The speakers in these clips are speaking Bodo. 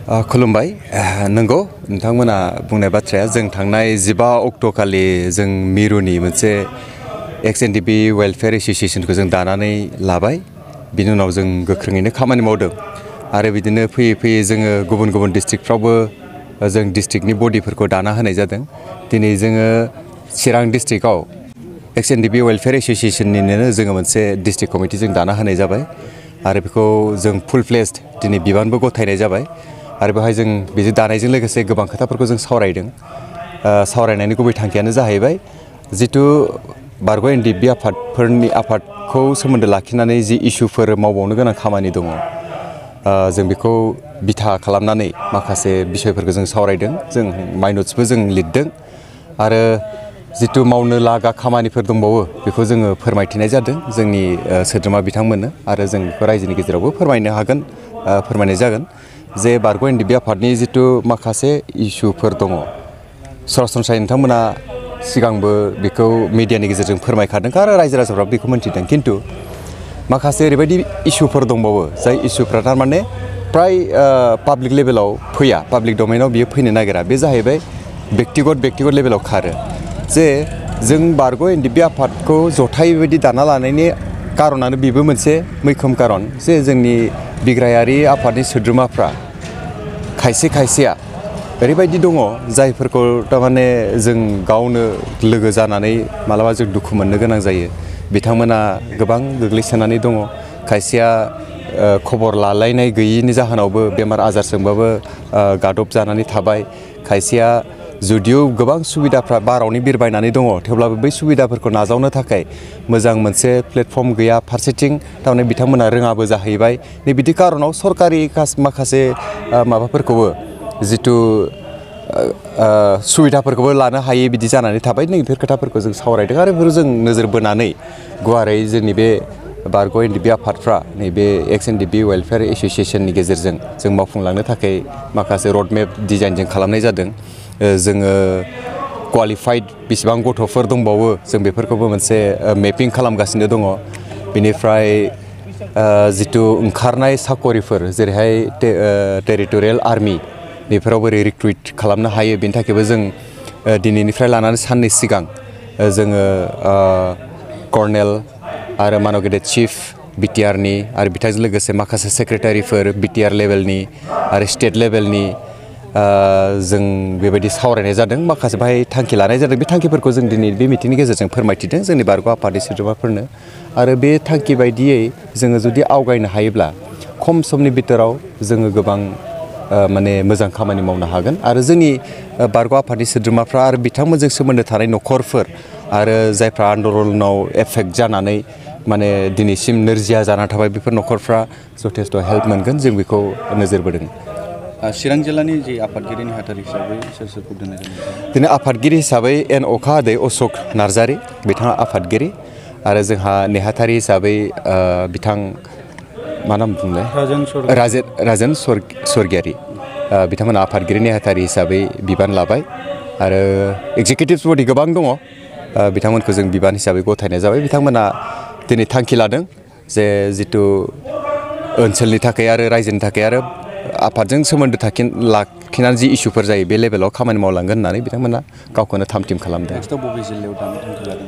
खुलुमबाय नंगौ नोंथांमोना बुंनाय बाथ्राया जों थांनाय 15 अक्ट' खालि जों मिरुनि मोनसे Ndfb वेलफेयार एसोसिएशनखौ जों दानानै लाबाय बिनि उनाव जों गोख्रोङैनो खामानि मावदों आरो बिदिनो फैयै फैयै जोङो गुबुन गुबुन डिस्ट्रिक्टफ्रावबो जों डिस्ट्रिक्टनि बडिफोरखौ दाना होनाय जादों दिनै जोङो चिरां डिस्ट्रिक्टआव Ndfb वेलफेयार एसोसिएशननिनो जोङो मोनसे डिस्ट्रिक्ट कमिटि जों दाना होनाय जाबाय आरो बेखौ जों फुल फ्लेज्ड दिनै बिबानबो गथायनाय जाबाय आरो बेहाय जों बिदि दानायजों लोगोसे गोबां खोथाफोरखौ जों सावरायदों सावरायनायनि गुबै थांखियानो जाहैबाय जितु बारग' Ndfb आफादखौ सोमोन्दो लाखिनानै जि इस्युफोर मावबावनो गोनां खामानि दङ जों बेखौ बिथा खालामनानै माखासे बिषयफोरखौ जों सावरायदों जों माइनट्सबो जों लिरदों आरो जितु मावनो लागा खामानिफोर दंबावो बेखौ जोङो फोरमायथिनाय जादों जोंनि सोद्रोमा बिथांमोननो आरो जों बेखौ रायजोनि गेजेरावबो फोरमायनो हागोन फोरमायनाय जागोन जे बारग' Ndfb आफादनि जितु माखासे इस्युफोर दङ सरासनस्रायै नोंथांमोना सिगांबो बेखौ मिडियानि गेजेरजों फोरमायखादों आरो रायजो राजाफ्राबो बेखौ मोनथिदों खिन्थु माखासे ओरैबायदि इस्युफोर दंबावो जाय इस्युफ्रा थारमाने प्राय पाब्लिक लेभेलाव फैया पाब्लिक डमेनाव बियो फैनो नागिरा बे जाहैबाय व्यक्तिगत लेभेलाव खारो जे जों बारग' Ndfb आफादखौ जथाय बेबायदि दाना लानायनि कारनानो बेबो मोनसे मैखोम कारन जे जोंनि बिग्रायारि आफादनि सोद्रोमाफ्रा खायसेया ओरैबायदि दङ जायफोरखौ थारमाने जों गावनो लोगो जानानै मालाबा जों दुखु मोननो गोनां जायो बिथांमोना गोबां गोग्लैसोनानै दङ खायसेया खबर लालायनाय गैयिनि जाहोनावबो बेमार आजारजोंबाबो गादब जानानै थाबाय खायसेया जुदियो गोबां सुबिदाफ्रा बारावनो बिरबायनानै दङ थेवब्लाबो बै सुबिदाफोरखौ नाजावनो थाखाय मोजां मोनसे प्लेटफर्म गैया फारसेथिं थारमाने बिथांमोना रोङाबो जाहैबाय नै बिदि कारनाव सरकारि माखासे माबाफोरखौबो जितु सुबिदाफोरखौबो लानो हायै बिदि जानानै थाबाय नैबेफोर खोथाफोरखौ जों सावरायदों आरो बेफोर जों नोजोर बोनानै गुवारै जोंनि बे बारग' Ndfb आफादफ्रा नैबे Ndfb वेलफेयार एसोसिएशननि गेजेरजों जों मावफुंलांनो थाखाय माखासे रडमेप डिजाइन जों खालामनाय जादों जोङो क्वालिफाइड बेसेबां गथ'फोर दंबावो जों बेफोरखौबो मोनसे मेपिं खालामगासिनो दङ बेनिफ्राय जितु ओंखारनाय साकरिफोर जेरैहाय टेरिटरियेल आर्मि बेफोराव बोरै रिक्रुइट खालामनो हायो बेनि थाखायबो जों दिनैनिफ्राय लानानै साननै सिगां जोङो कर्नेल आरो मानव गेदेर चिफ बिटिआरनि आरो बिथांजों लोगोसे माखासे सेक्रेटारिफोर बिटिआर लेभेलनि आरो स्टेट लेभेलनि जों बेबायदि सावरायनाय जादों माखासे बाहाय थांखि लानाय जादों बे थांखिफोरखौ जों दिनै बे मिटिंनि गेजेरजों फोरमायथिदों जोंनि बारग' आफादनि सोद्रोमाफोरनो आरो बे थांखि बायदियै जोङो जुदि आवगायनो हायोब्ला खम समनि बिथोराव जोङो गोबां माने मोजां खामानि मावनो हागोन आरो जोंनि बारग' आफादनि सोद्रोमाफ्रा आरो बिथांमोनजों सोमोन्दो थानाय न'खरफोर आरो जायफ्रा आन्दलनाव एफेक्ट जानानै माने दिनैसिम नोरजिया जाना थाबाय बेफोर न'खरफ्रा जथेस्थ' हेल्प मोनगोन जों बेखौ नोजोर बोदों चिरां जिल्लानि जे आफादगिरि नेहाथारि हिसाबै सोरखौ दोननाय जादों दिनै आफादगिरि हिसाबै एन अखा हादै अशक नार्जारि बिथाङा आफादगिरि आरो जोंहा नेहाथारि हिसाबै बिथां मा नाम बुंलाय राजेन स्वर्गियारि बिथांमोना आफादगिरि नेहाथारि हिसाबै बिबान लाबाय आरो एक्जिकिउटिभ बडि गोबां दङ बिथांमोनखौ जों बिबान हिसाबै गथायनाय जाबाय बिथांमोना दिनै थांखि लादों जे जितु ओनसोलनि थाखाय आरो रायजोनि थाखाय आरो आफादजों सोमोन्दो लाखिनानै जि इस्युफोर जायो बे लेभेलाव खामानि मावलांगोन होननानै बिथांमोना गावखौनो थाम-थिम खालामदों बबे जिल्लायाव दानो थांखि लादों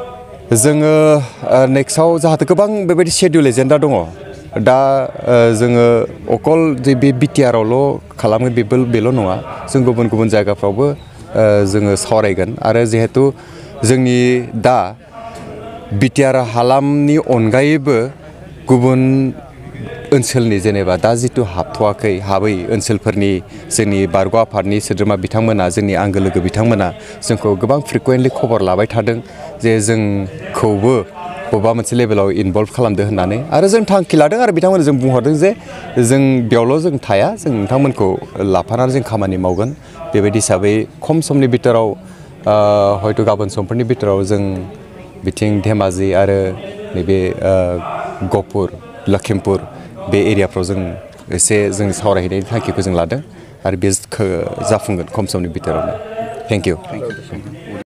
जोङो नेक्स्टआव जाहाथे गोबां बेबायदि शेड्युल एजेन्डा दङ दा जोङो अकल बे बिटिआरआवल' खालामगोन बेल' नङा जों गुबुन गुबुन जायगाफ्रावबो जोङो सावरायगोन आरो जिहेतु जोंनि दा बिटिआर हालामनि अनगायैबो गुबुन ओनसोलनि जेनेबा दा जितु हाबै ओनसोलफोरनि जोंनि बारग' आफादनि सोद्रोमा बिथांमोना जोंनि आंगो लोगो बिथांमोना जोंखौ गोबां फ्रिकुवेन्टलि खबर लाबाय थादों जे जोंखौबो बबेबा मोनसे लेभेलाव इनभल्भ खालामदो होननानै आरो जों थांखि लादों आरो बिथांमोननो जों बुंहरदों जे जों बेयावल' जों थाया जों नोंथांमोनखौ लाफानानै जों खामानि मावगोन बेबायदि हिसाबै खम समनि बिथोराव हयथ' गाबोन समफोरनि बिथोराव जों बिथिं धेमाजि आरो नैबे गहपुर लखिमपुर बे एरियाफ्राव जों एसे जोंनि सावरायहैनायनि थांखिखौ जों लादों आरो बे जाफुंगोन खम समनि बिथोरावनो थेंक इउ